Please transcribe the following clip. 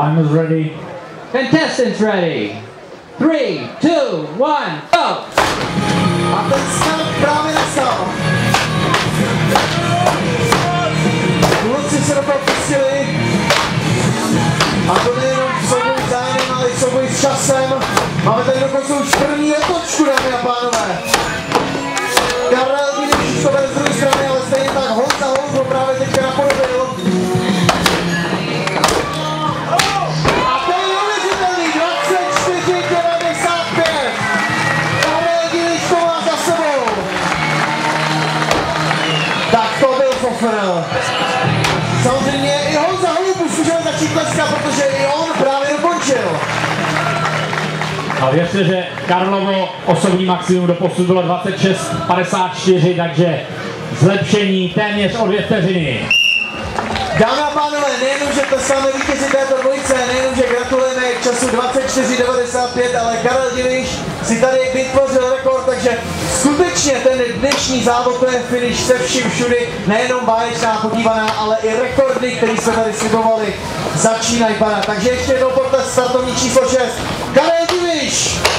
I'm ready. Contestants ready. 3, 2, 1, go! A ten start právě nastal. Kluci se do toho pustili. A to nejenom v souboji zájemem, ale i v souboji s časem. Máme tady dokonce už první letočku, dámy a pánové. Karel Dílíš to bude z druhé strany, ale stejně tak Honza Houzl právě teďka napodobil. A to je neuvěřitelný, 24:95. Karel Dílíš to má za sebou. Tak to byl Fofr. Samozřejmě i Honza Houzl už můžeme začít tleskat, protože i on právě dokončil. A věřte, že Karlovo osobní maximum do posud bylo 26:54, takže zlepšení téměř o 2 vteřiny. Dámy a pánové, nejenom, že tleskáme vítězi této dvojice, nejenom, že gratulujeme k času 24:95, ale Karel Dílíš si tady vytvořil rekord, takže skutečně ten dnešní závod, to je finish se vším všudy, nejenom báječná podívaná, ale i rekordy, které jsme tady slibovali, začínají padat. Takže ještě jednou potlesk startovní číslo 6, Karel Dílíš!